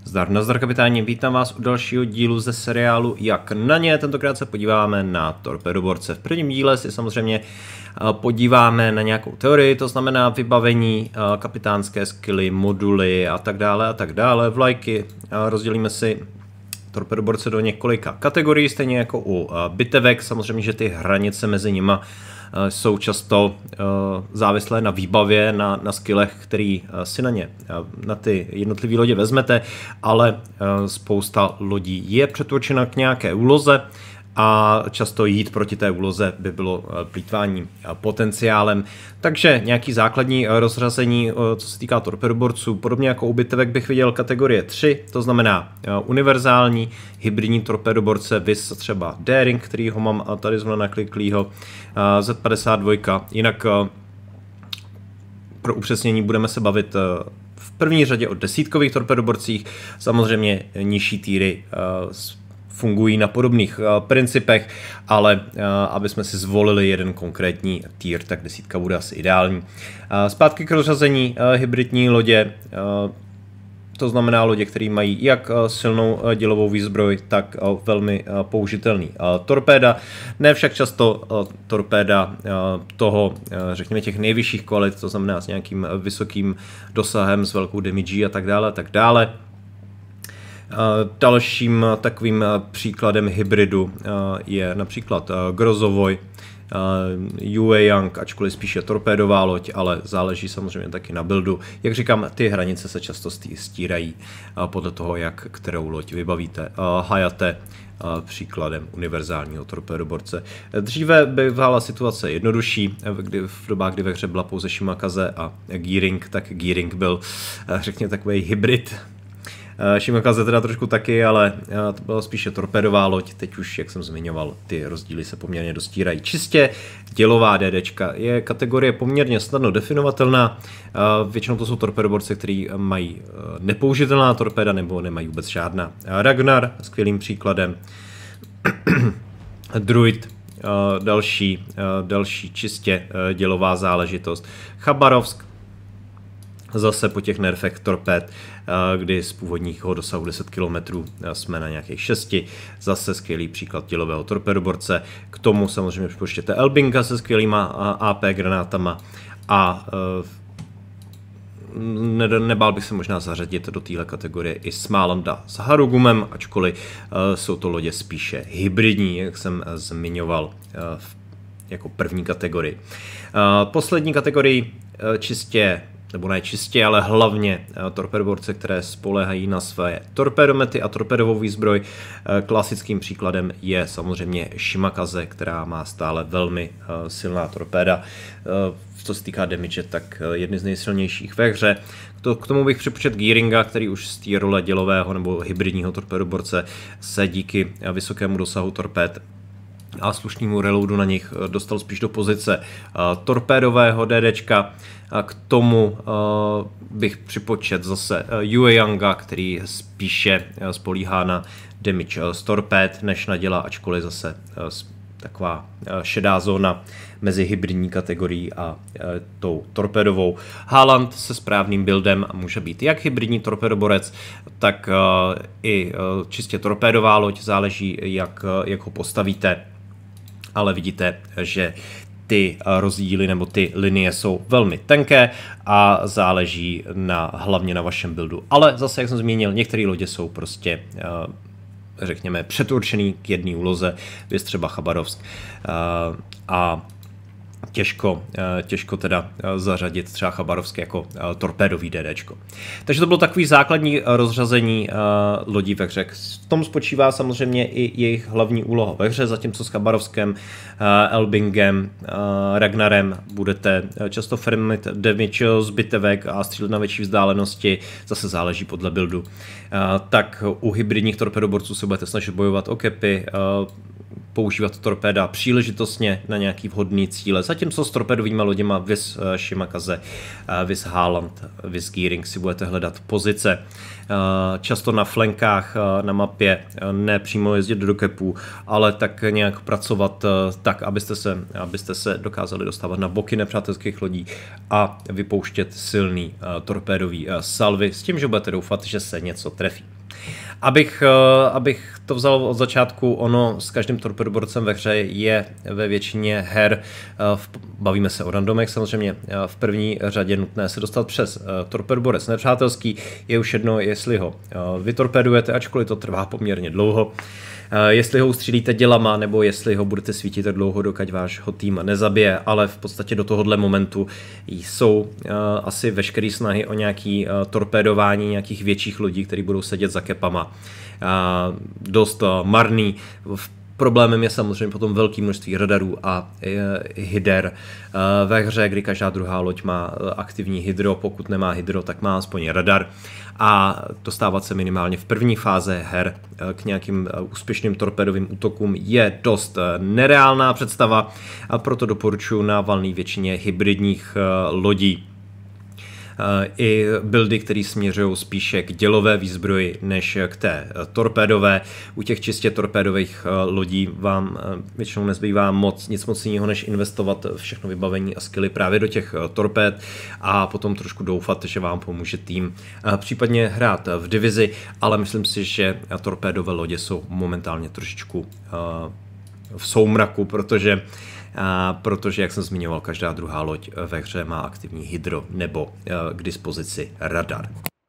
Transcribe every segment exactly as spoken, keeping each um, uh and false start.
Zdar, nazdar kapitáni, vítám vás u dalšího dílu ze seriálu Jak na ně. Tentokrát se podíváme na torpedoborce. V prvním díle si samozřejmě podíváme na nějakou teorii, to znamená vybavení, kapitánské skilly, moduly a tak dále a tak dále, vlajky. Rozdělíme si torpedoborce do několika kategorií, stejně jako u bitevek. Samozřejmě, že ty hranice mezi nima jsou často závislé na výbavě, na, na skillech, který si na ně, na ty jednotlivé lodě vezmete, ale spousta lodí je přetvočena k nějaké úloze a často jít proti té úloze by bylo plýtvání potenciálem. Takže nějaký základní rozřazení, co se týká torpedoborců, podobně jako u bitevek bych viděl kategorie tři, to znamená univerzální, hybridní torpedoborce, vis třeba Daring, který ho mám tady zrovna nakliklýho, Z padesát dva, jinak pro upřesnění budeme se bavit v první řadě o desítkových torpedoborcích, samozřejmě nižší týry fungují na podobných uh, principech, ale uh, aby jsme si zvolili jeden konkrétní tier, tak desítka bude asi ideální. Uh, zpátky k rozřazení uh, hybridní lodě, uh, to znamená lodě, které mají jak uh, silnou uh, dělovou výzbroj, tak uh, velmi uh, použitelný uh, torpéda. Ne však často uh, torpéda uh, toho, uh, řekněme, těch nejvyšších kvalit, to znamená s nějakým uh, vysokým dosahem, s velkou damage a tak dále a tak dále. Dalším takovým příkladem hybridu je například Grozovoj, Yue Yang, ačkoliv spíše torpédová loď, ale záleží samozřejmě taky na buildu. Jak říkám, ty hranice se často stírají podle toho, jak kterou loď vybavíte. Hayate příkladem univerzálního torpédoborce. Dříve bývala situace jednodušší, kdy v dobách, kdy ve hře byla pouze Shimakaze a Gearing, tak Gearing byl, řekněme, takový hybrid. Shimakaze teda trošku taky, ale to byla spíše torpédová loď, teď už, jak jsem zmiňoval, ty rozdíly se poměrně dostírají. Čistě dělová DDčka je kategorie poměrně snadno definovatelná, většinou to jsou torpedoborce, které mají nepoužitelná torpéda nebo nemají vůbec žádná. Ragnar, skvělým příkladem, Druid, další, další čistě dělová záležitost, Chabarovsk, zase po těch nerfech torpéd, kdy z původního dosahu deset kilometrů jsme na nějakých šesti. Zase skvělý příklad dělového torpedoborce. K tomu samozřejmě připočtěte Elbinga se skvělýma A P granátama a ne, nebál bych se možná zařadit do téhle kategorie i Smálanda s Harugumem, ačkoliv jsou to lodě spíše hybridní, jak jsem zmiňoval jako první kategorii. Poslední kategorii čistě nebo ne čistě, ale hlavně torpedoborce, které spoléhají na své torpedomety a torpedovou výzbroj. Klasickým příkladem je samozřejmě Shimakaze, která má stále velmi silná torpéda. Co se týká damage, tak jedny z nejsilnějších ve hře. K tomu bych připočet Gearinga, který už z té role dělového nebo hybridního torpedoborce se díky vysokému dosahu torpéd a slušnému reloadu na nich dostal spíš do pozice torpédového DDčka. A k tomu uh, bych připočet zase Yue Yanga, který spíše spolíhá na damage z torpéd, než na děla, ačkoliv zase uh, taková uh, šedá zóna mezi hybridní kategorií a uh, tou torpédovou. Haaland se správným buildem může být jak hybridní torpedoborec, tak uh, i uh, čistě torpédová loď, záleží, jak, uh, jak ho postavíte. Ale vidíte, že ty rozdíly nebo ty linie jsou velmi tenké a záleží na, hlavně na vašem buildu. Ale zase, jak jsem zmínil, některé lodě jsou prostě, řekněme, předurčený k jedné úloze, viz třeba Chabarovsk. A Těžko, těžko teda zařadit třeba Chabarovsk jako torpédový DDčko. Takže to bylo takový základní rozřazení lodí ve hře. V tom spočívá samozřejmě i jejich hlavní úloha ve hře, zatímco s Chabarovskem, Elbingem, Ragnarem budete často farmit damage z bitevek a střílet na větší vzdálenosti, zase záleží podle buildu. Tak u hybridních torpedoborců se budete snažit bojovat o kepy, používat torpéda příležitostně na nějaký vhodný cíle, zatímco s torpédovými loděma vis Shimakaze, vis Haaland, vis Gearing si budete hledat pozice. Často na flankách na mapě, ne přímo jezdit do kepů, ale tak nějak pracovat tak, abyste se, abyste se dokázali dostávat na boky nepřátelských lodí a vypouštět silný torpédový salvy s tím, že budete doufat, že se něco trefí. Abych, abych to vzal od začátku, ono s každým torpedoborcem ve hře je ve většině her, bavíme se o randomech samozřejmě, v první řadě nutné se dostat přes torpedoborec nepřátelský, je už jedno, jestli ho vytorpedujete, ačkoliv to trvá poměrně dlouho, jestli ho ustřílíte dělama, nebo jestli ho budete svítit tak dlouho, dokud vášho tým nezabije, ale v podstatě do tohohle momentu jsou uh, asi veškeré snahy o nějaký uh, torpédování nějakých větších lodí, které budou sedět za kepama. Uh, dost uh, marný. Problémem je samozřejmě potom velké množství radarů a hyder ve hře, kdy každá druhá loď má aktivní hydro, pokud nemá hydro, tak má aspoň radar a dostávat se minimálně v první fáze her k nějakým úspěšným torpedovým útokům je dost nereálná představa a proto doporučuji na valné většině hybridních lodí i buildy, které směřují spíše k dělové výzbroji než k té torpédové. U těch čistě torpédových lodí vám většinou nezbývá moc, nic moc jiného, než investovat všechno vybavení a skilly právě do těch torpéd a potom trošku doufat, že vám pomůže tým případně hrát v divizi, ale myslím si, že torpédové lodě jsou momentálně trošičku v soumraku, protože A protože, jak jsem zmiňoval, každá druhá loď ve hře má aktivní hydro nebo k dispozici radar.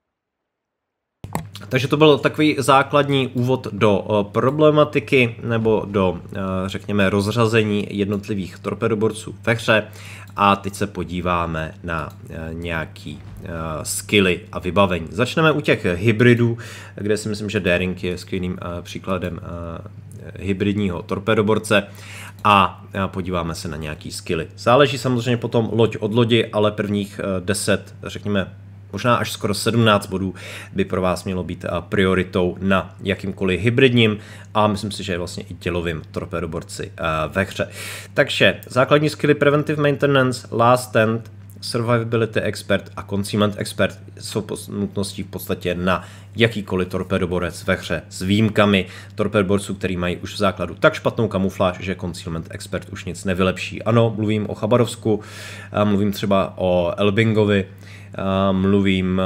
Takže to byl takový základní úvod do problematiky nebo do, řekněme, rozřazení jednotlivých torpedoborců ve hře. A teď se podíváme na nějaký skilly a vybavení. Začneme u těch hybridů, kde si myslím, že Daring je skvělým příkladem hybridního torpedoborce. A podíváme se na nějaký skilly. Záleží samozřejmě potom loď od lodi, ale prvních deset, řekněme, možná až skoro sedmnáct bodů by pro vás mělo být prioritou na jakýmkoliv hybridním a myslím si, že je vlastně i dělovým torpedoborci ve hře. Takže základní skilly Preventive Maintenance, Last Stand, Survivability Expert a Concealment Expert jsou nutností v podstatě na jakýkoliv torpedoborec ve hře s výjimkami torpedoborců, který mají už v základu tak špatnou kamufláž, že Concealment Expert už nic nevylepší. Ano, mluvím o Chabarovsku, mluvím třeba o Elbingovi, mluvím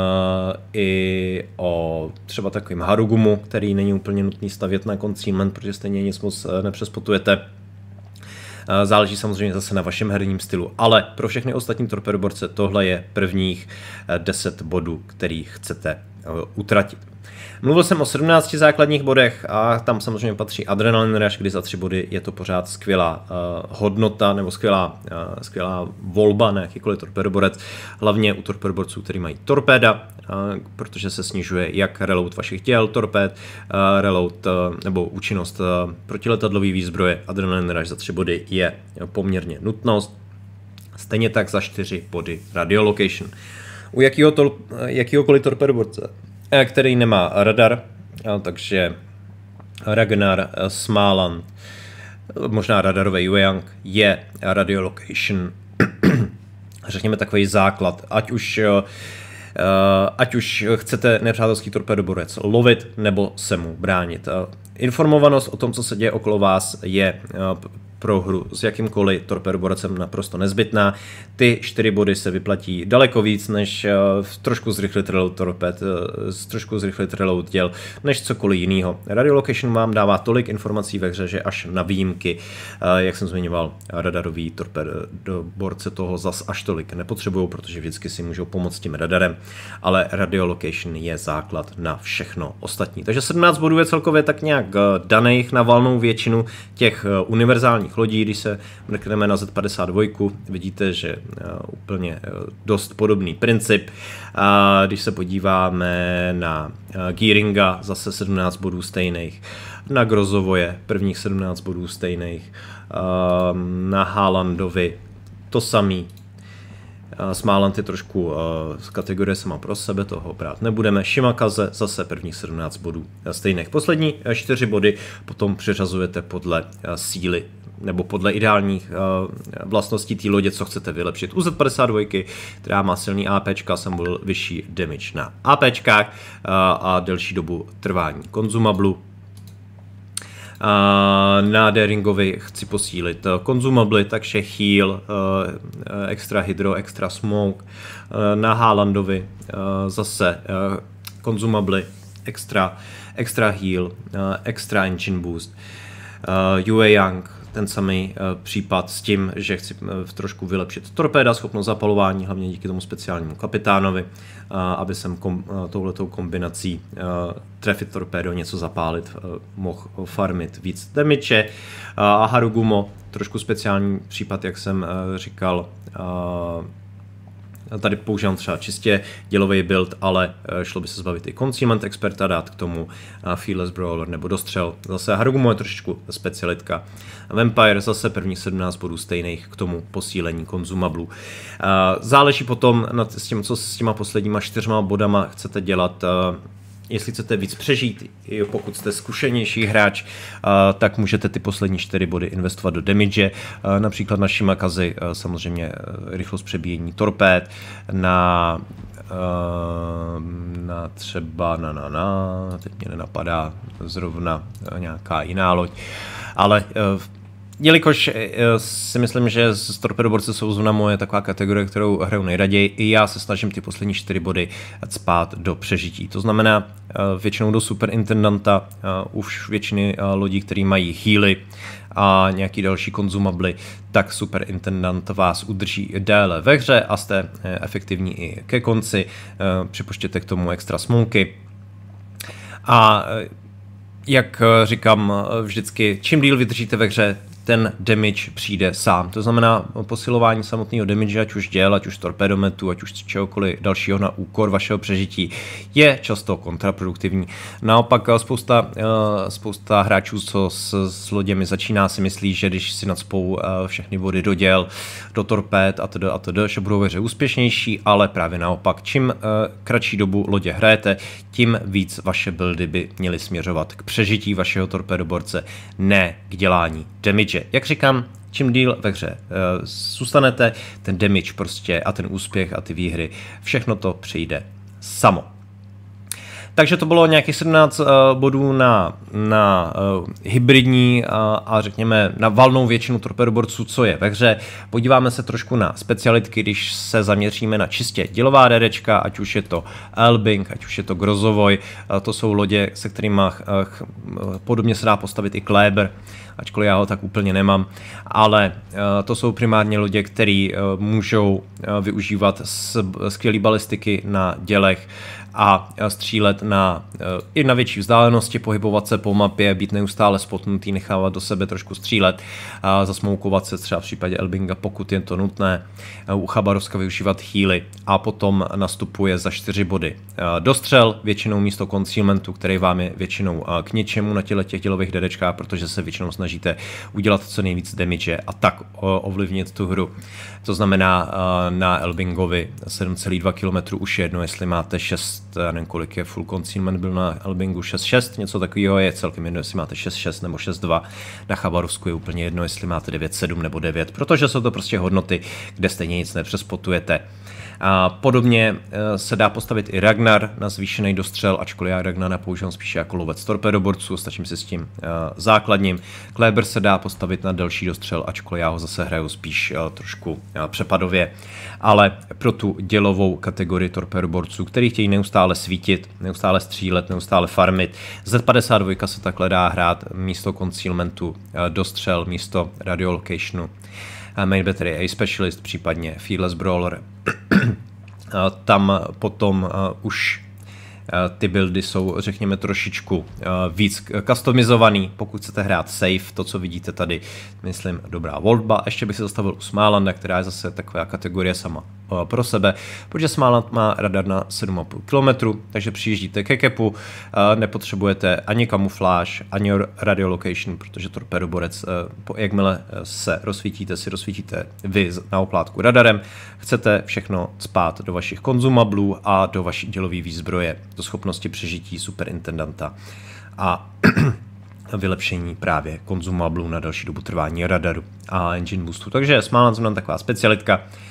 i o třeba takovým Harugumu, který není úplně nutný stavět na Concealment, protože stejně nic moc nepřespotujete. Záleží samozřejmě zase na vašem herním stylu, ale pro všechny ostatní torpedoborce tohle je prvních deset bodů, který chcete utratit. Mluvil jsem o sedmnácti základních bodech a tam samozřejmě patří Adrenaline Rush, kdy za tři body je to pořád skvělá uh, hodnota nebo skvělá, uh, skvělá volba na jakýkoliv torpedoborec, hlavně u torpedoborců, který mají torpéda, uh, protože se snižuje jak reload vašich děl torpéd, uh, reload uh, nebo účinnost uh, protiletadlové výzbroje. Adrenaline Rush za tři body je poměrně nutnost. Stejně tak za čtyři body Radiolocation. U jakýho to, jakýhokoliv torpedoborce, který nemá radar, takže Ragnar, Smáland, možná radarový Yueyang, je Radiolocation, řekněme takový základ, ať už, ať už chcete nepřátelský torpedoborec lovit nebo se mu bránit. Informovanost o tom, co se děje okolo vás, je pro hru s jakýmkoliv torpedoborcem naprosto nezbytná. Ty čtyři body se vyplatí daleko víc, než uh, trošku zrychlit reload torped, uh, trošku zrychlit reload děl, než cokoliv jiného. Radiolocation vám dává tolik informací ve hře, že až na výjimky, uh, jak jsem zmiňoval, radarový torpedoborce toho zas až tolik nepotřebují, protože vždycky si můžou pomoct tím radarem, ale Radiolocation je základ na všechno ostatní. Takže sedmnáct bodů je celkově tak nějak uh, daných na valnou většinu těch uh, univerzálních lodí. Když se mrkneme na Z padesát dva, vidíte, že úplně dost podobný princip. Když se podíváme na Gearinga, zase sedmnáct bodů stejných. Na Grozovoje prvních sedmnáct bodů stejných. Na Haalandovi to samý. Smáland je trošku z kategorie sama pro sebe, toho brát nebudeme. Shimakaze zase prvních sedmnáct bodů stejných. Poslední čtyři body potom přiřazujete podle síly nebo podle ideálních uh, vlastností té lodě, co chcete vylepšit. U Z padesát dva, která má silný APčka, jsem byl vyšší damage na APčkách uh, a delší dobu trvání konzumablu. Uh, na Daringovi chci posílit konzumably, takže heal, uh, extra hydro, extra smoke. Uh, na Haalandovi uh, zase uh, konzumably, extra, extra heal, extra engine boost, Yue Yang, ten samý uh, případ s tím, že chci uh, trošku vylepšit torpéda, schopnost zapalování, hlavně díky tomu speciálnímu kapitánovi, uh, aby jsem kom, uh, touhletou kombinací uh, trefit torpédo, něco zapálit, uh, mohl farmit víc damage. Uh, a Harugumo, trošku speciální případ, jak jsem uh, říkal, uh, tady používám třeba čistě dělový build, ale šlo by se zbavit i Concealment Experta, dát k tomu Fearless Brawler nebo dostřel. Zase Harugumo je trošičku specialitka. Vampire zase prvních sedmnáct bodů stejných k tomu posílení konzumablů. Záleží potom nad tím, co s těma posledníma čtyřma bodama chcete dělat. Jestli chcete víc přežít, pokud jste zkušenější hráč, tak můžete ty poslední čtyři body investovat do damage. Například na Shimakazi samozřejmě rychlost přebíjení torpéd, na, na třeba na, na, na, teď mě nenapadá zrovna nějaká jiná loď, ale jelikož si myslím, že z torpedoborce jsou zrovna moje taková kategorie, kterou hraju nejraději, i já se snažím ty poslední čtyři body cpát do přežití. To znamená většinou do superintendanta, už většiny lodí, které mají healy a nějaký další konzumably, tak superintendant vás udrží déle ve hře a jste efektivní i ke konci. Připočtěte k tomu extra smoky. A jak říkám vždycky, čím díl vydržíte ve hře, ten damage přijde sám. To znamená posilování samotného damage, ať už děl, ať už torpedometu, ať už čehokoliv dalšího na úkor vašeho přežití, je často kontraproduktivní. Naopak spousta, spousta hráčů, co s, s loděmi začíná, si myslí, že když si nacpou všechny body do děl, do torpéd a td. a td., že budou ve hře úspěšnější, ale právě naopak. Čím kratší dobu lodě hrajete, tím víc vaše buildy by měly směřovat k přežití vašeho torpedoborce, ne k dělání damage. Jak říkám, čím díl ve hře uh, zůstanete, ten damage prostě a ten úspěch a ty výhry, všechno to přijde samo. Takže to bylo nějakých sedmnáct uh, bodů na, na uh, hybridní uh, a řekněme na valnou většinu torpedoborců, co je ve hře. Podíváme se trošku na specialitky, když se zaměříme na čistě dělová DDčka, ať už je to Elbing, ať už je to Grozovoj, uh, to jsou lodě, se kterými uh, podobně se dá postavit i Kleber, ačkoliv já ho tak úplně nemám, ale uh, to jsou primárně lodě, které uh, můžou uh, využívat skvělé balistiky na dělech a střílet na, i na větší vzdálenosti, pohybovat se po mapě, být neustále spotnutý, nechávat do sebe trošku střílet, a zasmoukovat se třeba v případě Elbinga, pokud je to nutné, u Chabarovska využívat healy a potom nastupuje za čtyři body dostřel, většinou místo concealmentu, který vám je většinou k ničemu na těle těch dělových DDčkách, protože se většinou snažíte udělat co nejvíc damage a tak ovlivnit tu hru. To znamená na Elbingovi sedm celá dva kilometru už jedno, jestli máte šest, já nevím, kolik je full concealment, byl na Elbingu šest šest, něco takového, je celkem jedno, jestli máte šest šest nebo šest dva, na Chabarovsku je úplně jedno, jestli máte devět sedm nebo devět, protože jsou to prostě hodnoty, kde stejně nic nepřespotujete. A podobně se dá postavit i Ragnar na zvýšený dostřel, ačkoliv já Ragnara používám spíše jako lovec torpedoborců, stačím si s tím uh, základním. Kleber se dá postavit na delší dostřel, ačkoliv já ho zase hraju spíš uh, trošku uh, přepadově. Ale pro tu dělovou kategorii torpedoborců, který chtějí neustále svítit, neustále střílet, neustále farmit, Z padesát dva se takhle dá hrát místo concealmentu, uh, dostřel místo radiolocationu. Main Battery A Specialist, případně Fearless Brawler. Tam potom uh, už uh, ty buildy jsou, řekněme, trošičku uh, víc customizovaný, pokud chcete hrát safe, to, co vidíte tady, myslím, dobrá volba. Ještě bych se zastavil u Smálanda, která je zase taková kategorie sama uh, pro sebe, protože Smáland má radar na sedm a půl kilometru, takže přijíždíte ke kepu, uh, nepotřebujete ani kamufláž, ani radiolocation, protože torpedoborec, uh, jakmile se rozsvítíte, si rozsvítíte vy na oplátku radarem, chcete všechno cpát do vašich konzumablů a do vaší dělové výzbroje, do schopnosti přežití superintendanta a vylepšení právě konzumablů na další dobu trvání radaru a engine boostu. Takže Smáland znamená taková specialitka.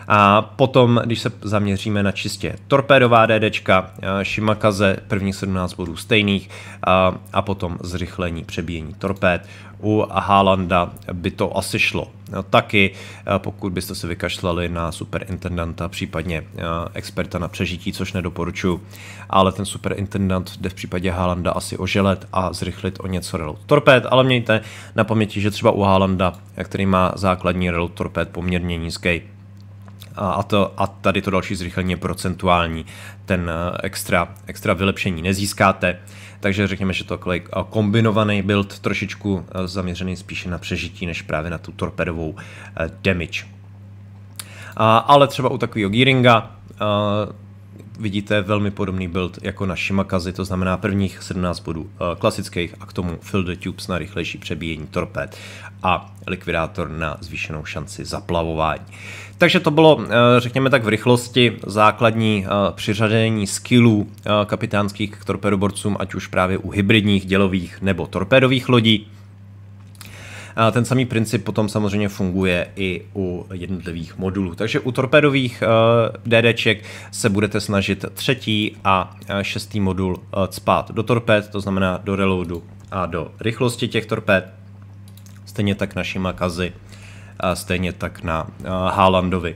A potom, když se zaměříme na čistě torpédová DDčka, Shimakaze prvních sedmnáct bodů stejných a, a potom zrychlení přebíjení torpéd. U Haalanda by to asi šlo no, taky, pokud byste se vykašlali na superintendanta, případně experta na přežití, což nedoporučuji, ale ten superintendant jde v případě Haalanda asi oželet a zrychlit o něco reload torpéd, ale mějte na paměti, že třeba u Haalanda, který má základní reload torpéd poměrně nízký, A, to, a tady to další zrychlení je procentuální, ten extra, extra vylepšení nezískáte, takže řekněme, že to je kombinovaný build, trošičku zaměřený spíše na přežití, než právě na tu torpedovou damage. A, ale třeba u takového gearinga vidíte velmi podobný build jako na Shimakazi, to znamená prvních sedmnáct bodů klasických a k tomu fill the tubes na rychlejší přebíjení torpéd a likvidátor na zvýšenou šanci zaplavování. Takže to bylo, řekněme tak v rychlosti, základní přiřazení skillů kapitánských k torpedoborcům, ať už právě u hybridních, dělových nebo torpédových lodí. Ten samý princip potom samozřejmě funguje i u jednotlivých modulů. Takže u torpédových DDček se budete snažit třetí a šestý modul cpát do torpéd, to znamená do reloadu a do rychlosti těch torpéd. Stejně tak na Shimakazi, stejně tak na Haalandovi.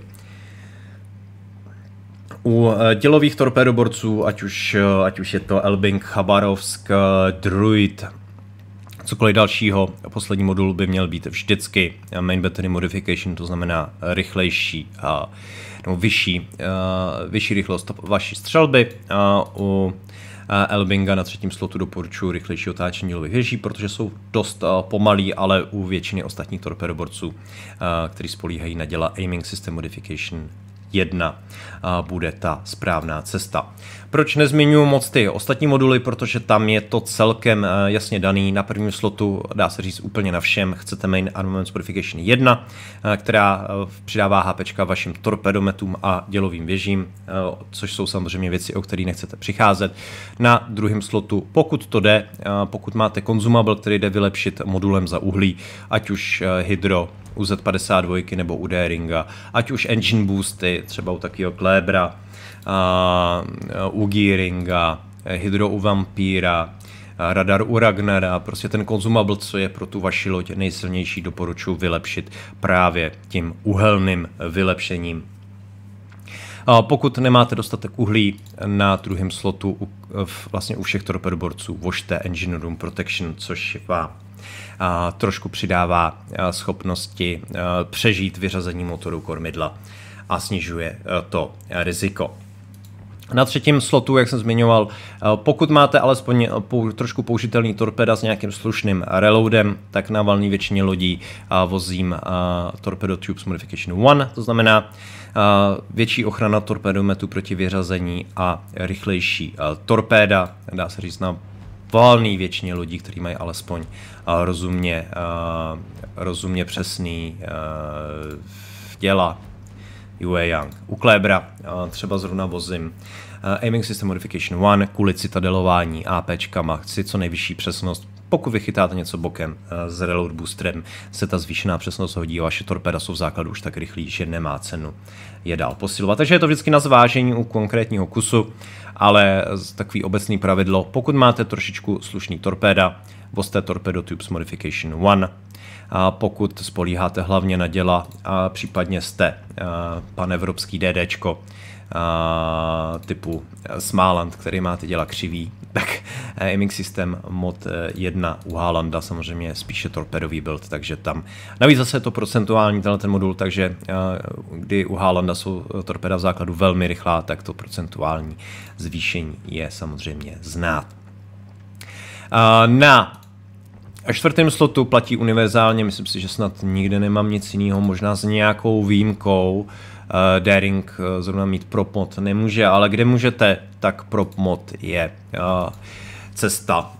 U dělových torpédoborců, ať už, ať už je to Elbing, Chabarovsk, Druid, cokoliv dalšího, poslední modul by měl být vždycky main battery modification, to znamená rychlejší a nebo vyšší, vyšší rychlost vaší střelby. U Elbinga na třetím slotu doporučuji rychlejší otáčení dělových věží, protože jsou dost pomalí, ale u většiny ostatních torpedoborců, kteří spolíhají na děla aiming system modification jedna, bude ta správná cesta. Proč nezmiňuji moc ty ostatní moduly, protože tam je to celkem jasně daný. Na prvním slotu dá se říct úplně na všem. Chcete main armament modification jedna, která přidává HPčka vašim torpedometům a dělovým věžím, což jsou samozřejmě věci, o které nechcete přicházet. Na druhém slotu, pokud to jde, pokud máte konzumabl, který jde vylepšit modulem za uhlí, ať už Hydro, u Z padesát dva nebo u D-Ringa, ať už engine boosty, třeba u takového Klébra, u Gearinga, Hydro u Vampíra, radar u Ragnara, prostě ten konzumabl, co je pro tu vaši loď nejsilnější, doporučuji vylepšit právě tím uhelným vylepšením. Pokud nemáte dostatek uhlí, na druhém slotu u, vlastně u všech torpedoborců vožte Engine Room Protection, což vám a trošku přidává a, schopnosti a, přežít vyřazení motoru kormidla a snižuje a, to a, riziko. Na třetím slotu, jak jsem zmiňoval, pokud máte alespoň pou, trošku použitelný torpeda s nějakým slušným reloadem, tak na valné většině lodí a, vozím a, Torpedo Tubes Modification jedna, to znamená a, větší ochrana torpedometu proti vyřazení a rychlejší a, torpéda, dá se říct na valné většině lodí, kteří mají alespoň a, rozumně, a, rozumně přesný a, děla. Yue Yang. U Klébra třeba zrovna vozím Aiming System Modification jedna kvůli citadelování APčkama, chci co nejvyšší přesnost. Pokud vychytáte něco bokem s reload boosterem, se ta zvýšená přesnost hodí a vaše torpéda jsou v základu už tak rychlý, že nemá cenu je dál posilovat. Takže je to vždycky na zvážení u konkrétního kusu, ale takový obecný pravidlo, pokud máte trošičku slušný torpéda, vozte Torpedo Tubes Modification jedna. A pokud spolíháte hlavně na děla, a případně jste panevropský DDčko a, typu Smáland, který má ty děla křivý, tak Aiming System mod jedna u Haalanda samozřejmě je spíše torpedový build, takže tam navíc zase je to procentuální tenhle ten modul, takže a, kdy u Haalanda jsou torpeda v základu velmi rychlá, tak to procentuální zvýšení je samozřejmě znát. A, na A čtvrtém slotu platí univerzálně, myslím si, že snad nikde nemám nic jiného, možná s nějakou výjimkou. Uh, Daring uh, zrovna mít prop mod nemůže, ale kde můžete, tak prop mod je uh, cesta uh,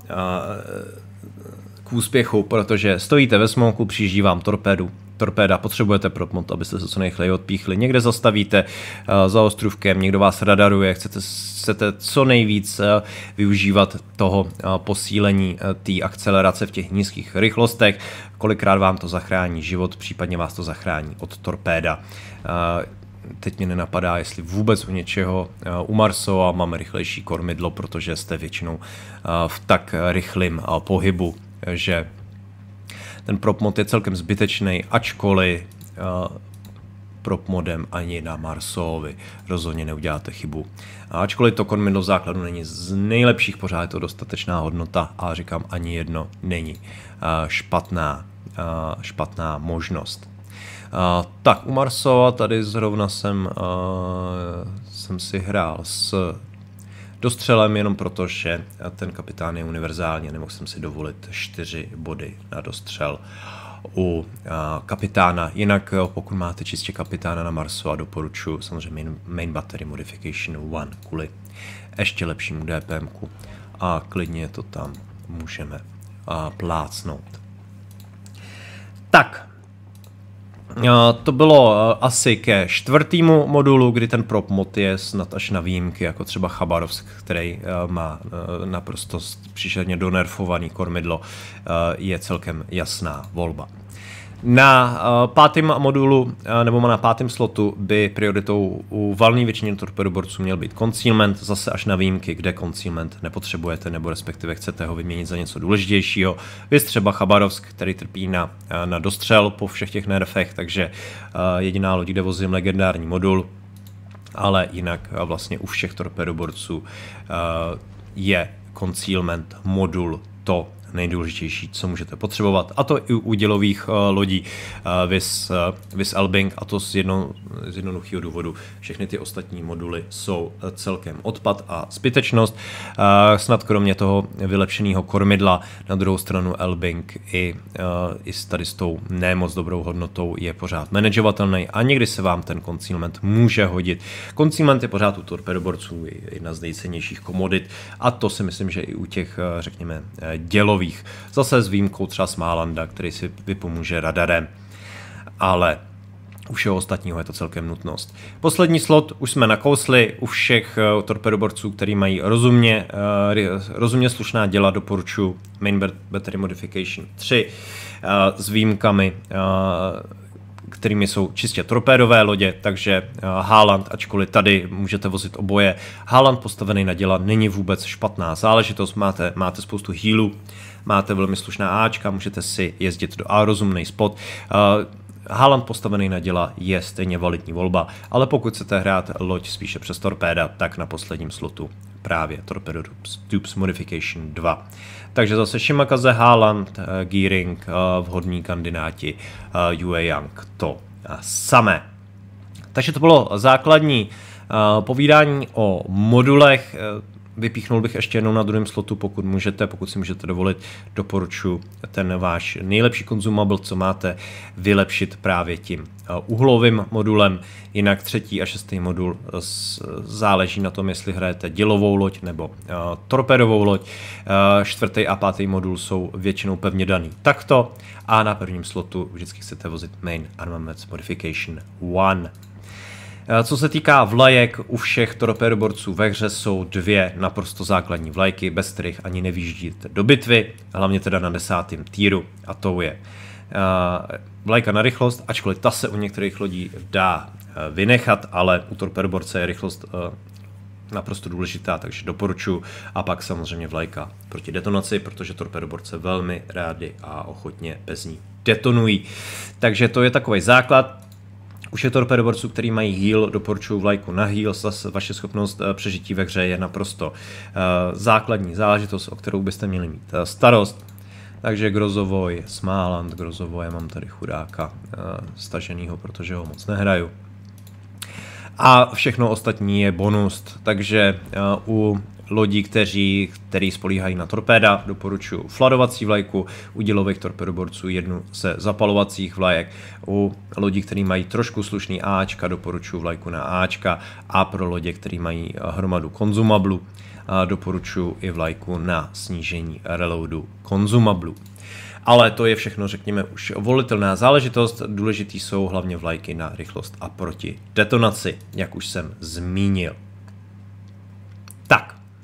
k úspěchu, protože stojíte ve smoku, přijíždí vám torpédu. Torpéda, potřebujete prop mod, abyste se co nejrychleji odpíchli. Někde zastavíte uh, za ostrůvkem, někdo vás radaruje, chcete, chcete co nejvíc uh, využívat toho uh, posílení uh, té akcelerace v těch nízkých rychlostech. Kolikrát vám to zachrání život, případně vás to zachrání od torpéda. Uh, teď mě nenapadá, jestli vůbec u něčeho. U Marsova máme rychlejší kormidlo, protože jste většinou v tak rychlém pohybu, že ten prop mod je celkem zbytečný, ačkoliv prop modem ani na Marsovi rozhodně neuděláte chybu. A ačkoliv to kormidlo v základu není z nejlepších, pořád je to dostatečná hodnota a říkám, ani jedno není špatná, špatná možnost. Uh, tak u Marsova tady zrovna jsem, uh, jsem si hrál s dostřelem jenom proto, že ten kapitán je univerzálně, nemohl jsem si dovolit čtyři body na dostřel u uh, kapitána. Jinak pokud máte čistě kapitána na Marsu, a doporučuji samozřejmě main, main Battery Modification jedna kvůli ještě lepšímu DPMku a klidně to tam můžeme uh, plácnout. Tak. To bylo asi ke čtvrtému modulu, kdy ten prop mod je snad až na výjimky, jako třeba Chabarovsk, který má naprosto příšerně donerfovaný kormidlo, je celkem jasná volba. Na pátém modulu, nebo na pátém slotu, by prioritou u valné většiny torpedoborců měl být concealment, zase až na výjimky, kde concealment nepotřebujete, nebo respektive chcete ho vyměnit za něco důležitějšího. Vys třeba Chabarovsk, který trpí na, na dostřel po všech těch nerfech, takže jediná loď, kde vozím legendární modul, ale jinak vlastně u všech torpedoborců je concealment modul to nejdůležitější, co můžete potřebovat, a to i u dělových uh, lodí uh, vis, uh, vis Elbing, a to z, jedno, z jednoduchého důvodu. Všechny ty ostatní moduly jsou uh, celkem odpad a zbytečnost. Uh, snad kromě toho vylepšeného kormidla na druhou stranu Elbing i, uh, i tady s tou nemoc dobrou hodnotou je pořád manažovatelný a někdy se vám ten concealment může hodit. Concealment je pořád u torpedoborců jedna z nejcennějších komodit a to si myslím, že i u těch, uh, řekněme, dělových. Zase s výjimkou třeba Smálanda, který si vypomůže radarem, ale u všeho ostatního je to celkem nutnost. Poslední slot už jsme nakousli, u všech uh, torpedoborců, který mají rozumně, uh, rozumně slušná děla, doporučuji Main Battery Modification tři uh, s výjimkami, uh, kterými jsou čistě torpédové lodě, takže uh, Haaland, ačkoliv tady můžete vozit oboje, Haaland postavený na děla není vůbec špatná záležitost, máte, máte spoustu healů, máte velmi slušná áčka, můžete si jezdit do A rozumný spot. Uh, Haaland postavený na děla je stejně validní volba, ale pokud chcete hrát loď spíše přes torpéda, tak na posledním slotu právě Torpedo Tubes Modification dva. Takže zase Shimakaze, Haaland, uh, Gearing, uh, vhodní kandidáti, uh, Yue Yang, to uh, samé. Takže to bylo základní uh, povídání o modulech. Uh, Vypíchnul bych ještě jednou na druhém slotu, pokud můžete, pokud si můžete dovolit, doporučuji ten váš nejlepší konzumabl, co máte, vylepšit právě tím uhlovým modulem. Jinak třetí a šestý modul záleží na tom, jestli hrajete dělovou loď nebo uh, torpédovou loď. Uh, čtvrtý a pátý modul jsou většinou pevně daný takto a na prvním slotu vždycky chcete vozit Main Armament Modification jedna. Co se týká vlajek, u všech torpédoborců ve hře jsou dvě naprosto základní vlajky, bez kterých ani nevyjíždíte do bitvy, hlavně teda na desátém týru, a to je uh, vlajka na rychlost, ačkoliv ta se u některých lodí dá uh, vynechat, ale u torpédoborce je rychlost uh, naprosto důležitá, takže doporučuji. A pak samozřejmě vlajka proti detonaci, protože torpédoborce velmi rádi a ochotně bez ní detonují. Takže to je takový základ. U všech torpédoborců, který mají heal, doporučuji vlajku na heal, zase vaše schopnost přežití ve hře je naprosto uh, základní záležitost, o kterou byste měli mít uh, starost. Takže Grozovoj, Smáland, Grozovoj, mám tady chudáka uh, staženýho, protože ho moc nehraju. A všechno ostatní je bonus, takže uh, u lodí, kteří, který spolíhají na torpéda, doporučuji fladovací vlajku, u dělových torpedoborců jednu ze zapalovacích vlajek, u lodí, který mají trošku slušný áčka, doporučuji vlajku na áčka a pro lodě, který mají hromadu konzumablu, doporučuji i vlajku na snížení reloadu konzumablu. Ale to je všechno, řekněme, už volitelná záležitost. Důležitý jsou hlavně vlajky na rychlost a proti detonaci, jak už jsem zmínil. Tak.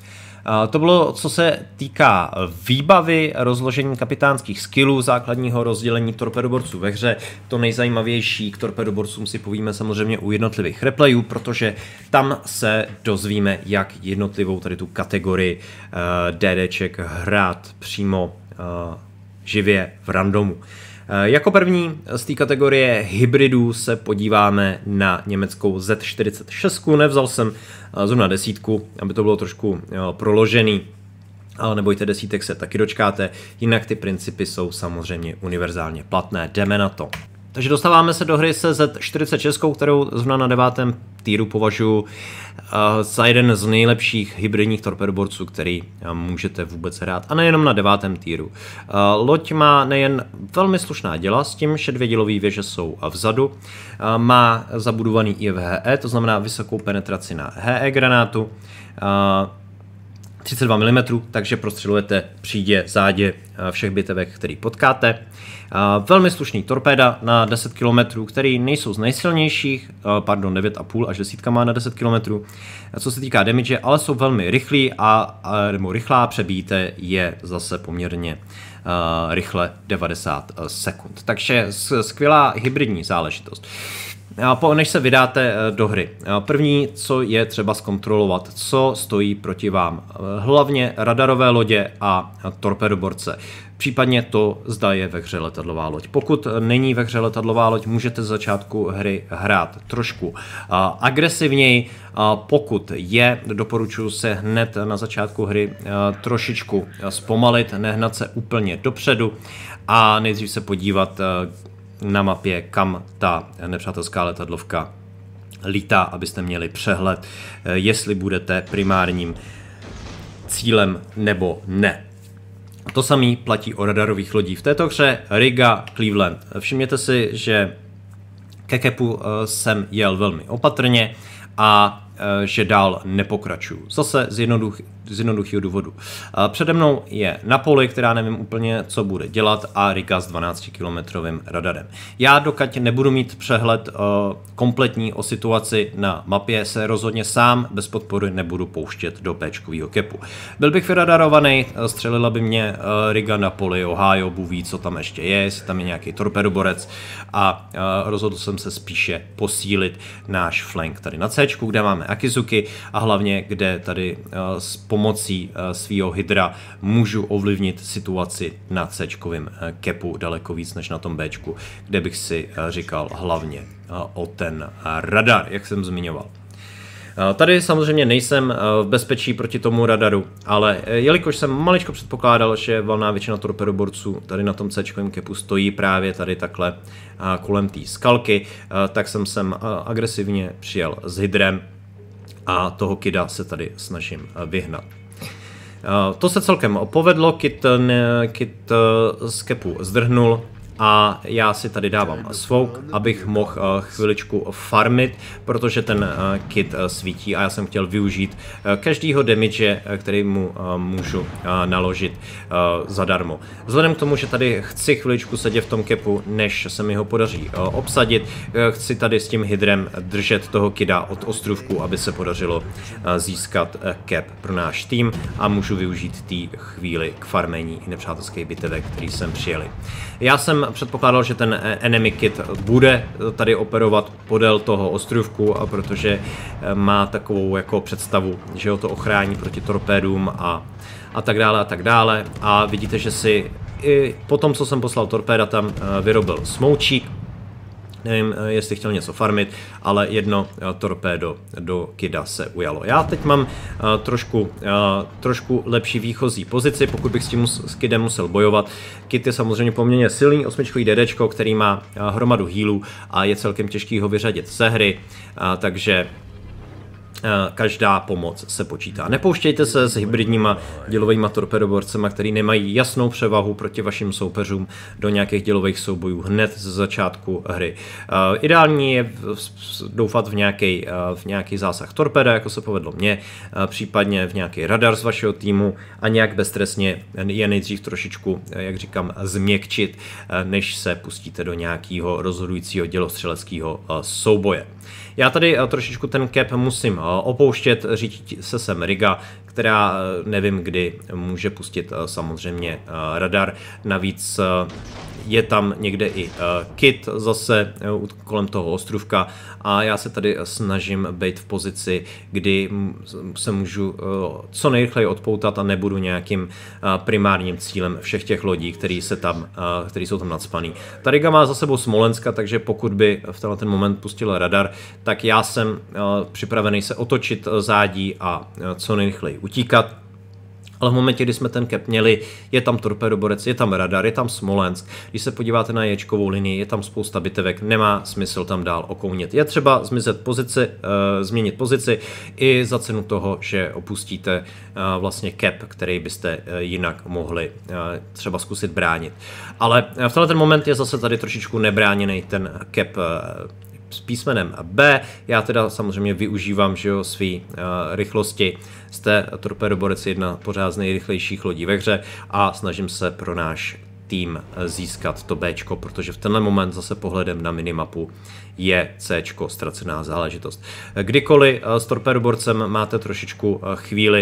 To bylo, co se týká výbavy, rozložení kapitánských skillů, základního rozdělení torpedoborců ve hře. To nejzajímavější k torpedoborcům si povíme samozřejmě u jednotlivých replayů, protože tam se dozvíme, jak jednotlivou tady tu kategorii DDček hrát přímo živě v randomu. Jako první z té kategorie hybridů se podíváme na německou Z čtyřicet šest. Nevzal jsem zrovna desítku, aby to bylo trošku proložený, ale nebojte, desítek se taky dočkáte, jinak ty principy jsou samozřejmě univerzálně platné. Jdeme na to. Takže dostáváme se do hry se Z čtyřicet šest, kterou zrovna na devátém týru považuji za jeden z nejlepších hybridních torpedoborců, který můžete vůbec hrát. A nejenom na devátém týru. Loď má nejen velmi slušná děla, s tím, že dvě dělové věže jsou vzadu. Má zabudovaný I V H E, to znamená vysokou penetraci na H E granátu. třicet dva milimetrů, takže prostřelujete přídě, zádě všech bitevek, který potkáte. Velmi slušný torpéda na deset kilometrů, který nejsou z nejsilnějších, pardon, devět a půl až desítka má na deset kilometrů, co se týká damage, ale jsou velmi rychlí a, a nebo rychlá, přebíjíte je zase poměrně uh, rychle devadesát sekund. Takže skvělá hybridní záležitost. Než se vydáte do hry, první, co je třeba zkontrolovat, co stojí proti vám. Hlavně radarové lodě a torpedoborce. Případně to, zda je ve hře letadlová loď. Pokud není ve hře letadlová loď, můžete z začátku hry hrát trošku agresivněji. Pokud je, doporučuji se hned na začátku hry trošičku zpomalit, nehnat se úplně dopředu a nejdřív se podívat na mapě, kam ta nepřátelská letadlovka lítá, abyste měli přehled, jestli budete primárním cílem nebo ne. To samé platí o radarových lodí v této hře. Riga, Cleveland. Všimněte si, že ke kepu jsem jel velmi opatrně a že dál nepokračuju. Zase z, jednoduch, z jednoduchého důvodu. Přede mnou je Napoli, která nevím úplně, co bude dělat, a Riga s dvanáctikilometrovým radarem. Já, dokud nebudu mít přehled uh, kompletní o situaci na mapě, se rozhodně sám bez podpory nebudu pouštět do péčkového kepu. Byl bych vyradarovaný, střelila by mě uh, Riga, Napoli, Ohio, Bůh ví, co tam ještě je, jestli tam je nějaký torpedoborec, a uh, rozhodl jsem se spíše posílit náš flank tady na C, kde máme Akizuki a hlavně, kde tady uh, s pomocí uh, svýho hydra můžu ovlivnit situaci na C-čkovém uh, kepu daleko víc než na tom Bčku, kde bych si uh, říkal hlavně uh, o ten uh, radar, jak jsem zmiňoval. Tady samozřejmě nejsem v bezpečí proti tomu radaru, ale jelikož jsem maličko předpokládal, že valná většina torpedoborců tady na tom C-čkovém kepu stojí právě tady takhle kolem té skalky, tak jsem sem agresivně přijel s hydrem a toho kida se tady snažím vyhnat. To se celkem povedlo, kid, kid z kepu zdrhnul a já si tady dávám svouk, abych mohl chviličku farmit, protože ten kit svítí a já jsem chtěl využít každýho damage, který mu můžu naložit zadarmo. Vzhledem k tomu, že tady chci chviličku sedět v tom kepu, než se mi ho podaří obsadit, chci tady s tím hydrem držet toho kida od ostrůvku, aby se podařilo získat cap pro náš tým a můžu využít té chvíli k farmení nepřátelských bitevek, který jsem přijeli. Já jsem předpokládal, že ten enemy kit bude tady operovat podél toho ostrůvku, a protože má takovou jako představu, že ho to ochrání proti torpédům a, a tak dále a tak dále. A vidíte, že si i po tom, co jsem poslal torpéda, tam vyrobil smoučík. Nevím, jestli chtěl něco farmit, ale jedno torpédo do kida se ujalo. Já teď mám uh, trošku, uh, trošku lepší výchozí pozici, pokud bych s tím s kidem musel bojovat. Kid je samozřejmě poměrně silný osmičkový DDčko, který má uh, hromadu healů a je celkem těžký ho vyřadit ze hry, uh, takže každá pomoc se počítá. Nepouštějte se s hybridníma dělovými torpedoborcema, který nemají jasnou převahu proti vašim soupeřům, do nějakých dělových soubojů hned z začátku hry. Ideální je doufat v nějaký, v nějaký zásah torpeda, jako se povedlo mně, případně v nějaký radar z vašeho týmu a nějak beztrestně je nejdřív trošičku, jak říkám, změkčit, než se pustíte do nějakého rozhodujícího dělostřeleckého souboje. Já tady trošičku ten cap musím opouštět. Řítí se sem Riga, která nevím kdy může pustit samozřejmě radar. Navíc je tam někde i Kit zase kolem toho ostrůvka a já se tady snažím být v pozici, kdy se můžu co nejrychleji odpoutat a nebudu nějakým primárním cílem všech těch lodí, který, se tam, který jsou tam nacpaný. Ta Riga má za sebou Smolenska, takže pokud by v tenhle ten moment pustil radar, tak já jsem připravený se otočit zádí a co nejrychleji utíkat. Ale v momentě, kdy jsme ten cap měli, je tam torpédoborec, je tam radar, je tam Smolensk. Když se podíváte na ječkovou linii, je tam spousta bitevek, nemá smysl tam dál okounět. Je třeba zmizet pozici, uh, změnit pozici i za cenu toho, že opustíte uh, vlastně cap, který byste uh, jinak mohli uh, třeba zkusit bránit. Ale v tenhle ten moment je zase tady trošičku nebráněný ten cap uh, s písmenem B. Já teda samozřejmě využívám, že jo, svý uh, rychlosti. Jste torpédoborec jedna pořád z nejrychlejších lodí ve hře a snažím se pro náš tým získat to Bčko, protože v tenhle moment zase pohledem na minimapu je Cčko ztracená záležitost. Kdykoliv uh, s torpédoborcem máte trošičku uh, chvíli,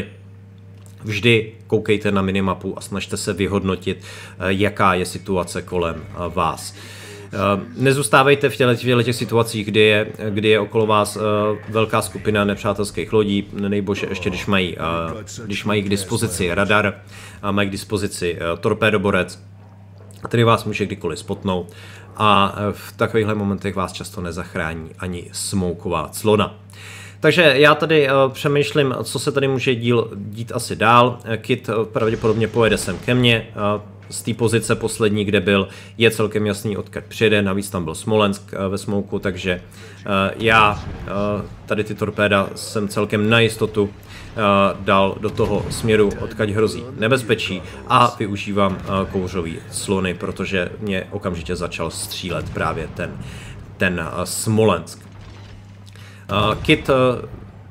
vždy koukejte na minimapu a snažte se vyhodnotit, uh, jaká je situace kolem uh, vás. Nezůstávejte v těchto těch situacích, kdy je, kdy je okolo vás uh, velká skupina nepřátelských lodí, nejbože ještě když mají, uh, když mají k dispozici radar, a mají k dispozici uh, torpédoborec, který vás může kdykoliv spotnout a v takovýchhle momentech vás často nezachrání ani smouková clona. Takže já tady uh, přemýšlím, co se tady může díl, dít asi dál. Kit uh, pravděpodobně pojede sem ke mně. Uh, Z té pozice poslední, kde byl, je celkem jasný, odkud přijede, navíc tam byl Smolensk ve smouku, takže uh, já uh, tady ty torpéda jsem celkem na jistotu uh, dal do toho směru, odkud hrozí nebezpečí a využívám uh, kouřový slony, protože mě okamžitě začal střílet právě ten, ten uh, Smolensk. Uh, Kit uh,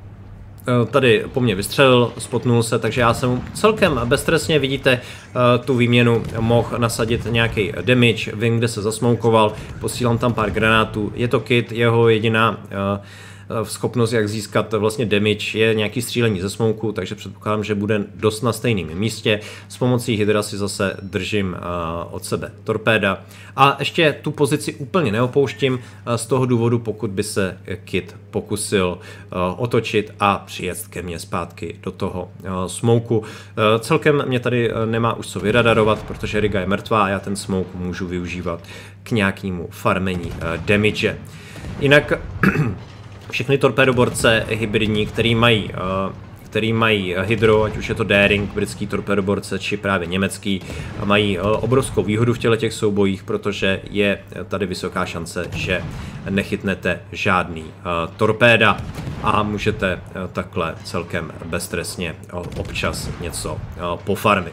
tady po mně vystřelil, spotnul se, takže já jsem celkem beztrestně, vidíte, tu výměnu mohl nasadit nějaký damage, vím, kde se zasmoukoval, posílám tam pár granátů, je to Kit, jeho jediná schopnost, jak získat vlastně damage, je nějaký střílení ze smouku, takže předpokládám, že bude dost na stejném místě. S pomocí Hydra si zase držím uh, od sebe torpéda. A ještě tu pozici úplně neopouštím uh, z toho důvodu, pokud by se Kit pokusil uh, otočit a přijet ke mně zpátky do toho uh, smouku. Uh, celkem mě tady uh, nemá už co vyradarovat, protože Riga je mrtvá a já ten smouk můžu využívat k nějakému farmení uh, damage. Jinak všechny torpédoborce hybridní, který mají, uh, který mají hydro, ať už je to Daring, britský torpédoborce, či právě německý, mají uh, obrovskou výhodu v těle těch soubojích, protože je tady vysoká šance, že nechytnete žádný uh, torpéda a můžete uh, takhle celkem beztrestně uh, občas něco uh, pofarmit.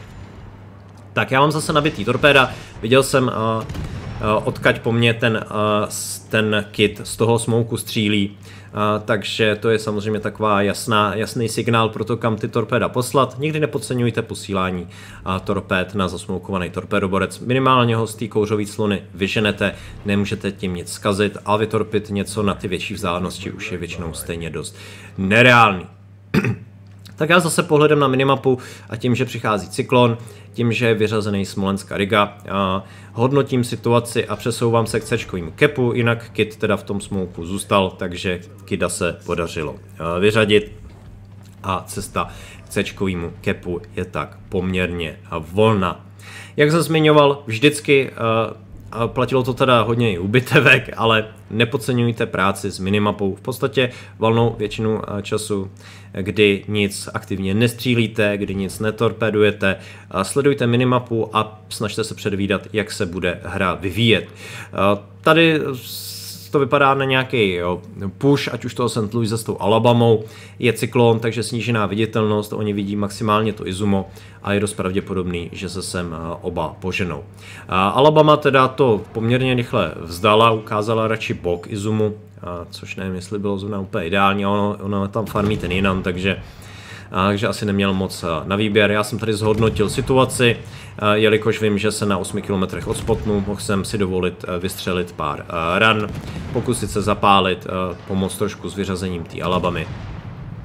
Tak já mám zase nabitý torpéda, viděl jsem uh, odkaď po mně ten, ten Kit z toho smouku střílí, takže to je samozřejmě taková jasná, jasný signál pro to, kam ty torpéda poslat. Nikdy nepodceňujte posílání torpéd na zasmoukovaný torpédoborec. Minimálně ho z té kouřové clony vyženete, nemůžete tím nic zkazit, a vytorpit něco na ty větší vzdálenosti už je většinou stejně dost nereálný. Tak já zase pohledem na minimapu a tím, že přichází cyklon, tím, že je vyřazený Smolenská Riga, a hodnotím situaci a přesouvám se k C-čkovému capu, jinak Kit teda v tom smouku zůstal, takže Kida se podařilo vyřadit a cesta k C-čkovému capu je tak poměrně volná. Jak jsem zmiňoval, vždycky a platilo to teda hodně i u bitevek, ale nepodceňujte práci s minimapou. V podstatě valnou většinu času, kdy nic aktivně nestřílíte, kdy nic netorpédujete, sledujte minimapu a snažte se předvídat, jak se bude hra vyvíjet. Tady to vypadá na nějaký jo, push, ať už toho Saint Louis s tou Alabamou, je cyklon, takže snížená viditelnost, oni vidí maximálně to Izumo a je dost pravděpodobný, že se sem oba poženou. Alabama teda to poměrně rychle vzdala, ukázala radši bok Izumu, což nevím, jestli bylo zrovna úplně ideální, ono, ono tam farmí ten Jinan, takže takže asi neměl moc na výběr. Já jsem tady zhodnotil situaci, jelikož vím, že se na osmi kilometrech odspotnu, mohl jsem si dovolit vystřelit pár ran, pokusit se zapálit, pomoct trošku s vyřazením té Alabamy.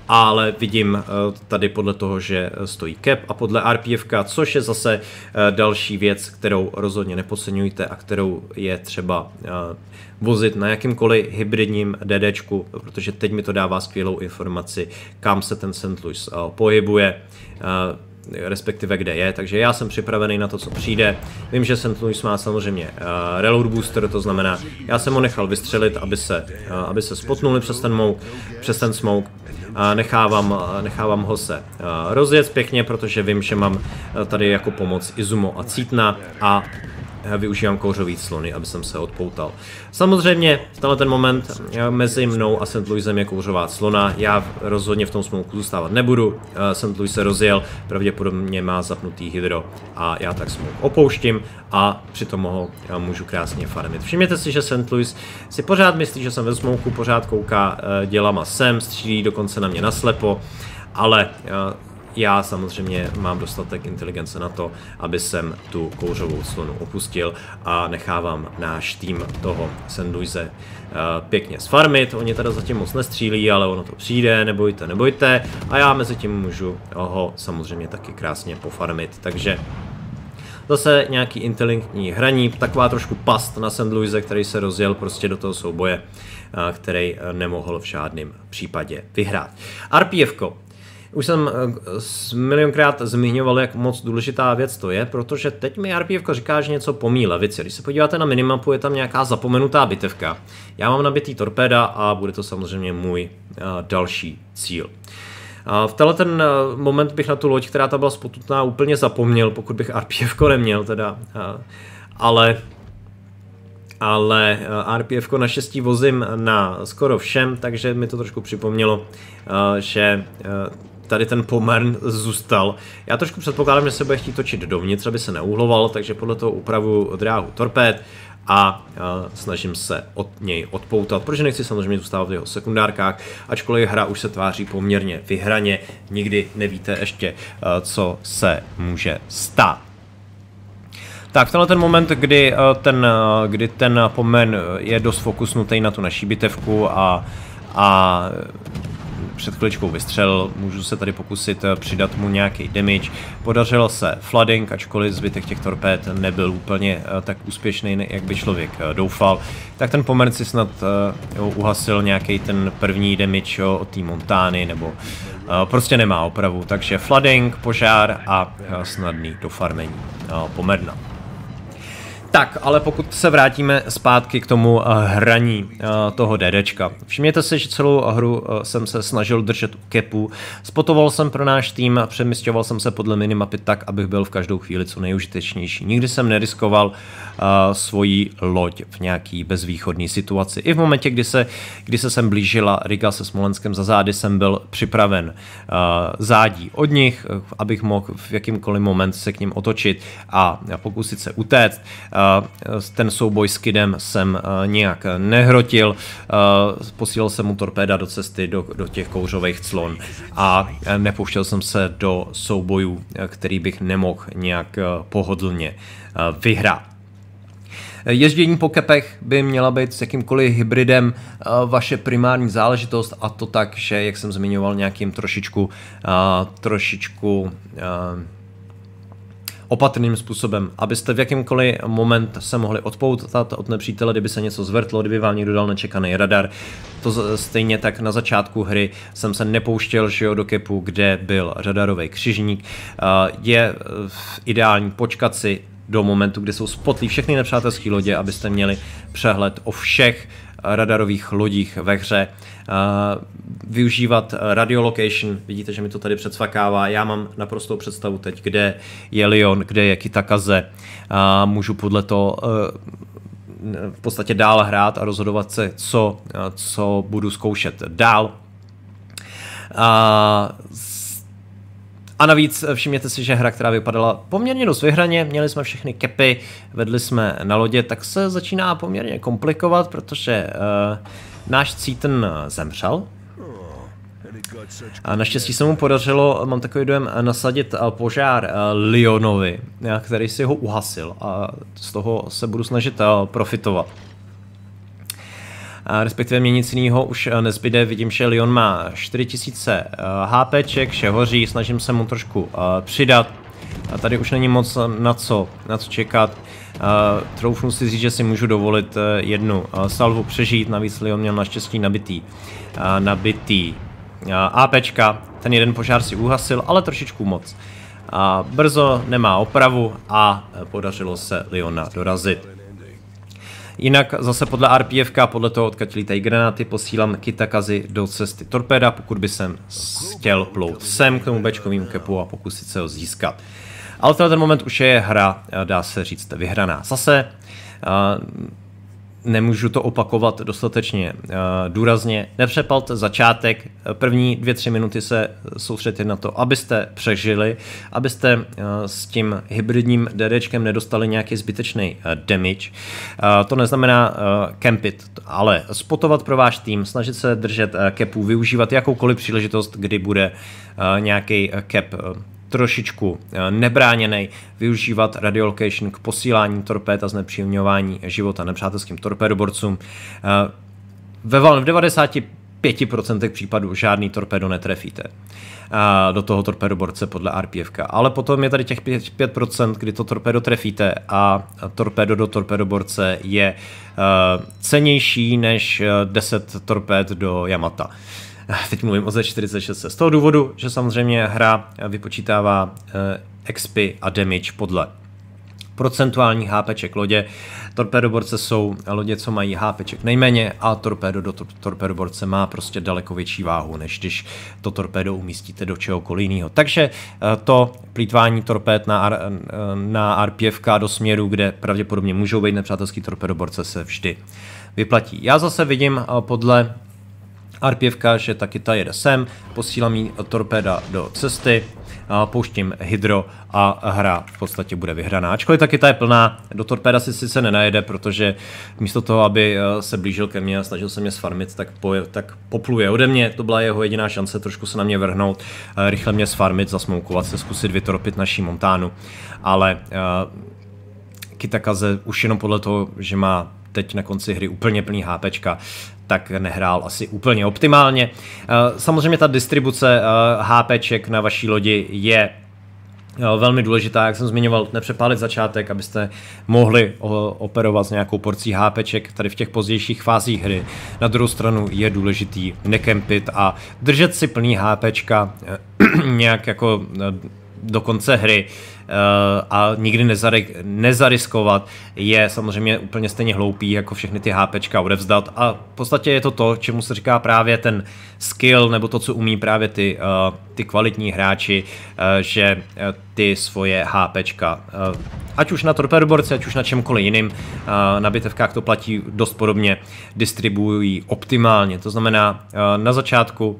ale vidím tady podle toho, že stojí cap a podle R P F, což je zase další věc, kterou rozhodně nepodceňujte a kterou je třeba vozit na jakýmkoliv hybridním DDčku, protože teď mi to dává skvělou informaci, kam se ten Saint Louis pohybuje, respektive kde je, takže já jsem připravený na to, co přijde. Vím, že Saint Louis má samozřejmě uh, reload booster, to znamená, já jsem ho nechal vystřelit, aby se, uh, aby se spotnuli přes ten, mouk, přes ten smoke. Uh, nechávám, uh, nechávám ho se uh, rozjet pěkně, protože vím, že mám uh, tady jako pomoc Izumo a Cítna a využívám kouřový clony, aby jsem se odpoutal. Samozřejmě, tenhle ten moment mezi mnou a Saint Louisem je kouřová clona, já rozhodně v tom smoku zůstávat nebudu, Saint Louis se rozjel, pravděpodobně má zapnutý hydro a já tak smok opouštím a přitom ho můžu krásně farmit. Všimněte si, že Saint Louis si pořád myslí, že jsem ve smoku, pořád kouká dělama sem, střílí dokonce na mě naslepo, ale já samozřejmě mám dostatek inteligence na to, aby jsem tu kouřovou clonu opustil a nechávám náš tým toho Saint Louise uh, pěkně sfarmit. Oni teda zatím moc nestřílí, ale ono to přijde, nebojte, nebojte. A já mezi tím můžu ho samozřejmě taky krásně pofarmit. Takže zase nějaký inteligentní hraní, taková trošku past na Saint Louise, který se rozjel prostě do toho souboje, uh, který nemohl v žádném případě vyhrát. R P F ko. Už jsem milionkrát zmiňoval, jak moc důležitá věc to je, protože teď mi R P F říká, že něco pomí levici. Když se podíváte na minimapu, je tam nějaká zapomenutá bitevka. Já mám nabitý torpéda a bude to samozřejmě můj další cíl. V tenhle ten moment bych na tu loď, která tam byla spotutná, úplně zapomněl, pokud bych R P F neměl teda, ale... ale R P F naštěstí vozím na skoro všem, takže mi to trošku připomnělo, že tady ten pomer zůstal. Já trošku předpokládám, že se bude chtít točit dovnitř, aby se neuhloval, takže podle toho upravuju dráhu torpéd a snažím se od něj odpoutat, protože nechci samozřejmě zůstávat v jeho sekundárkách, ačkoliv hra už se tváří poměrně vyhraně, nikdy nevíte ještě, co se může stát. Tak, tenhle ten moment, kdy ten, kdy ten pomen je dost fokusnutý na tu naší bitevku a, a před chviličkou vystřelil, můžu se tady pokusit přidat mu nějaký damage. Podařilo se flooding, ačkoliv zbytek těch torpéd nebyl úplně tak úspěšný, jak by člověk doufal. Tak ten pomer si snad jo, uhasil nějaký ten první damage jo, od té Montány, nebo prostě nemá opravu. Takže flooding, požár a snadný dofarmení pomerna. Tak, ale pokud se vrátíme zpátky k tomu uh, hraní uh, toho DDčka. Všimněte si, že celou hru uh, jsem se snažil držet u kepu, spotoval jsem pro náš tým a přemysťoval jsem se podle minimapy tak, abych byl v každou chvíli co nejužitečnější. Nikdy jsem neriskoval uh, svoji loď v nějaký bezvýchodné situaci. I v momentě, kdy se, kdy se sem blížila Riga se Smolenskem za zády, jsem byl připraven uh, zádí od nich, uh, abych mohl v jakýmkoliv moment se k ním otočit a pokusit se utéct. Uh, Ten souboj s Kidem jsem nějak nehrotil, posílal jsem mu torpéda do cesty do, do těch kouřových clon a nepouštěl jsem se do soubojů, který bych nemohl nějak pohodlně vyhrát. Jezdění po kepech by měla být s jakýmkoliv hybridem vaše primární záležitost, a to tak, že, jak jsem zmiňoval, nějakým trošičku trošičku opatrným způsobem, abyste v jakýmkoliv moment se mohli odpoutat od nepřítele, kdyby se něco zvrtlo, kdyby vám někdo dal nečekaný radar. To stejně tak na začátku hry jsem se nepouštěl že jo, do kepu, kde byl radarový křižník. Je ideální počkat si do momentu, kdy jsou spotlí všechny nepřátelské lodě, abyste měli přehled o všech radarových lodích ve hře. Uh, využívat radiolocation, vidíte, že mi to tady předsvakává, já mám naprostou představu teď, kde je Lyon, kde je Kitakaze, uh, můžu podle toho uh, v podstatě dál hrát a rozhodovat se, co, uh, co budu zkoušet dál. Uh, A navíc všimněte si, že hra, která vypadala poměrně dost vyhraně, měli jsme všechny kepy, vedli jsme na lodě, tak se začíná poměrně komplikovat, protože uh, náš Cíten zemřel. A naštěstí se mu podařilo, mám takový dojem, nasadit požár Lyonovi, který si ho uhasil a z toho se budu snažit profitovat. respektive mě nic jiného už nezbyde. Vidím, že Leon má čtyři tisíce HPček, vše hoří, snažím se mu trošku přidat. A tady už není moc na co, na co čekat. Uh, troufnu si říct, že si můžu dovolit uh, jednu uh, salvu přežít, navíc Leon měl naštěstí nabitý, uh, nabitý uh, APčka, ten jeden požár si uhasil, ale trošičku moc. Uh, brzo nemá opravu a uh, podařilo se Leona dorazit. Jinak zase podle R P F K, podle toho, odkud lítají granáty, posílám Kitakazi do cesty torpéda, pokud by jsem chtěl plout sem k tomu bečkovým kepu a pokusit se ho získat. Ale v ten moment už je hra, dá se říct, vyhraná. Zase uh, nemůžu to opakovat dostatečně uh, důrazně. Nepřepalte začátek, první dvě, tři minuty se soustředit na to, abyste přežili, abyste uh, s tím hybridním DDčkem nedostali nějaký zbytečný uh, damage. Uh, to neznamená uh, campit, ale spotovat pro váš tým, snažit se držet uh, capů, využívat jakoukoliv příležitost, kdy bude uh, nějaký uh, cap uh, trošičku nebráněnej, využívat radiolocation k posílání torpéd a znepříjemňování života nepřátelským torpédoborcům. Ve v devadesáti pěti procentech případů žádný torpédo netrefíte do toho torpédoborce podle R P F K, ale potom je tady těch pět procent, kdy to torpédo trefíte a torpédo do torpédoborce je cennější než deset torpéd do Yamata. Teď mluvím o Z čtyřicet šest. Z toho důvodu, že samozřejmě hra vypočítává X P a damage podle procentuálních HPček lodě. Torpédoborce jsou lodě, co mají HPček nejméně a torpédo do torpédoborce má prostě daleko větší váhu, než když to torpédo umístíte do čehokoliv jiného. Takže to plýtvání torpéd na, na R P F K do směru, kde pravděpodobně můžou být nepřátelský torpédoborce, se vždy vyplatí. Já zase vidím podle R P F K, že taky ta jede sem, posílám jí torpéda do cesty, pouštím hydro a hra v podstatě bude vyhraná. Ačkoliv taky ta je plná, do torpéda si sice nenajede, protože místo toho, aby se blížil ke mně a snažil se mě sfarmit, tak, po, tak popluje ode mě. To byla jeho jediná šance trošku se na mě vrhnout, rychle mě sfarmit, zasmoukovat se, zkusit vytoropit naší Montánu. Ale uh, Kitakaze už jenom podle toho, že má teď na konci hry úplně plný HPčka, tak nehrál asi úplně optimálně. Samozřejmě ta distribuce HPček na vaší lodi je velmi důležitá, jak jsem zmiňoval, nepřepálit začátek, abyste mohli operovat s nějakou porcí HPček tady v těch pozdějších fázích hry. Na druhou stranu je důležitý nekempit a držet si plný HPčka nějak jako do konce hry a nikdy nezari nezariskovat je samozřejmě úplně stejně hloupý, jako všechny ty HPčka odevzdat a v podstatě je to to, čemu se říká právě ten skill, nebo to, co umí právě ty, ty kvalitní hráči, že ty svoje HPčka, ať už na torpédoborci, ať už na čemkoliv jiným, na bitevkách to platí dost podobně, distribuují optimálně, to znamená na začátku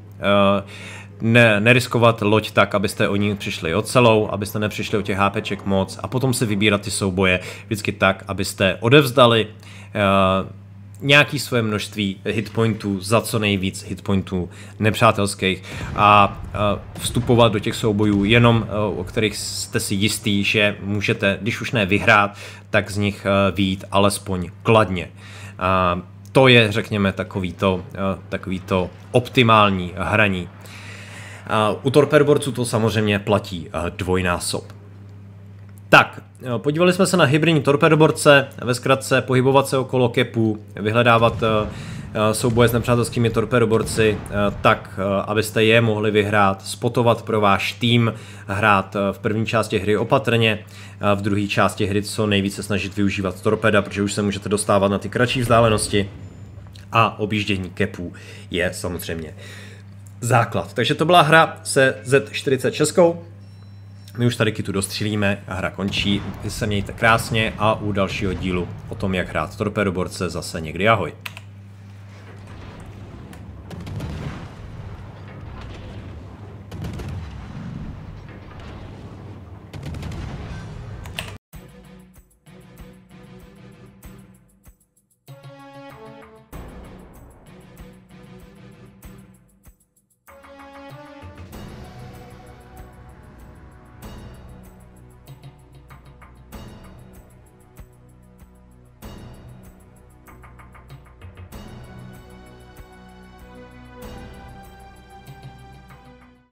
Ne, neriskovat loď tak, abyste o ní přišli o celou, abyste nepřišli o těch HPček moc a potom si vybírat ty souboje vždycky tak, abyste odevzdali uh, nějaké svoje množství hitpointů za co nejvíc hitpointů nepřátelských a uh, vstupovat do těch soubojů jenom, uh, o kterých jste si jistý, že můžete, když už ne vyhrát, tak z nich uh, vyjít alespoň kladně. Uh, to je, řekněme, takovýto, uh, takovýto optimální hraní. Uh, u torpédoborců to samozřejmě platí uh, dvojnásob. Tak, uh, podívali jsme se na hybridní torpédoborce, ve zkratce pohybovat se okolo kepů, vyhledávat uh, uh, souboje s nepřátelskými torpédoborci uh, tak, uh, abyste je mohli vyhrát, spotovat pro váš tým, hrát uh, v první části hry opatrně, uh, v druhé části hry co nejvíce snažit využívat torpéda, protože už se můžete dostávat na ty kratší vzdálenosti a objíždění kepů je samozřejmě základ. Takže to byla hra se Z čtyřicet šest. My už tady kytu dostřílíme a hra končí. Vy se mějte krásně a u dalšího dílu o tom, jak hrát torpédoborce zase někdy ahoj.